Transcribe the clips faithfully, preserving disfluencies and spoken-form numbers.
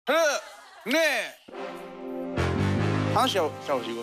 하나, 네. 하나씩 잡, 잡으시고.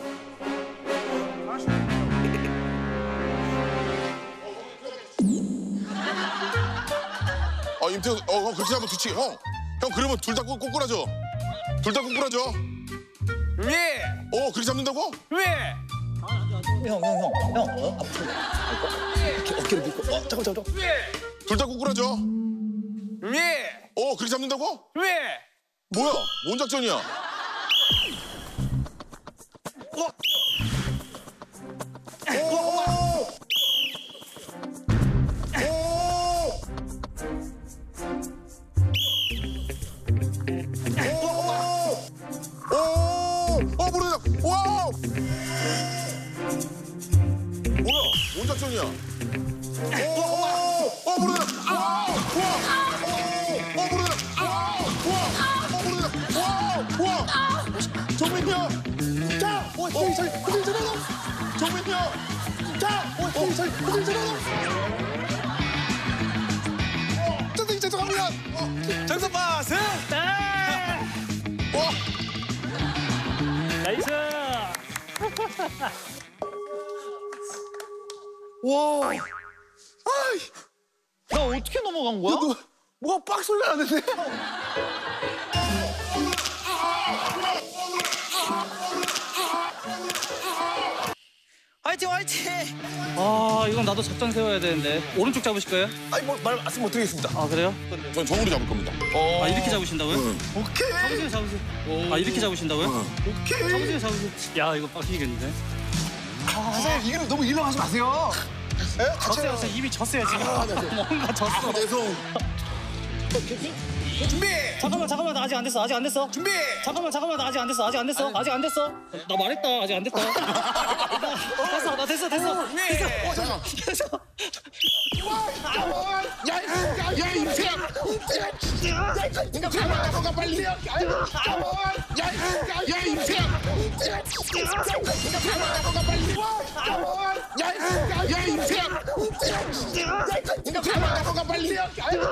어, 임태훈, 어, 형 그렇게 하면 좋지, 형. 형 그러면 둘 다 꼬꾸라져. 둘 다 꼬꾸라져. 예. 어, 그렇게 잡는다고? 예. 형, 형, 형, 형, 어? 앞으로. 이렇게 어깨를 밀고. 어, 잠깐, 잠깐. 예. 둘 다 꼬꾸라져. 예. 어, 그렇게 잡는다고? 예. 뭐야? 뭔 작전이야? 어? 오! 오! 어, 모르겠다. 와우! 뭐야? 뭔 작전이야? 오! 어, 모르겠다. 아! 우와! 어, 모르겠다. 아! 우와! 어, 모르겠다. 와! 우와! 정민이 형! 자! 어, 저기, 저기, 저기, 저기, 정민이 형! 자! 어, 저기, 저기, 저기, 저기, 어, 선생님, 죄송합니다. 어, 정석 파스. 와! 나이스! 와. 아이, 나 어떻게 넘어간 거야? 너, 뭐가 빡 소리 나는데? 화이팅, 화이팅! 아, 이건 나도 작전 세워야 되는데. 오른쪽 잡으실까요? 아니, 뭐, 말, 말씀 못 드리겠습니다. 아, 그래요? 전 정으로 잡을 겁니다. 아, 이렇게 잡으신다고요? 오케이. 잡으세요, 잡으세요. 아, 이렇게 잡으신다고요? 오케이. 잡으세요, 잡으세요. 야, 이거 빡치겠는데? 선생님, 이거는 너무 일렁하지 마세요. 예? 졌어요, 졌어요. 이미 졌어요, 지금. 뭔가 졌어. 계속. 준비. 잠깐만, 잠깐만, 나 아직 안 됐어, 아직 안 됐어. 준비. 잠깐만, 잠깐만, 나 아직 안 됐어, 아직 안 됐어, 아직 안 됐어. 나 말했다, 아직 안 됐다. 나 됐어, 나 됐어, 됐어. 네. 잠깐. 됐어. 야, 야, 야, 임태야! 임태야! 나가 빨리! 야, 야, 야, 임태야! 나가 빨리! 야, 야, 임태야! 나가 빨리! 야,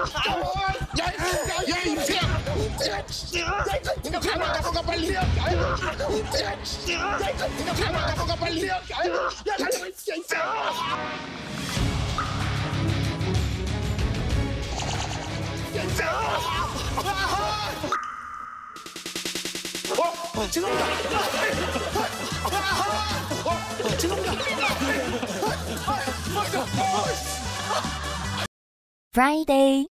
야, 임태야! 나가 빨리! 나가 빨리! 야, 달려가 있어! 어, 죄송합니다. 어, 죄송합니다. Friday.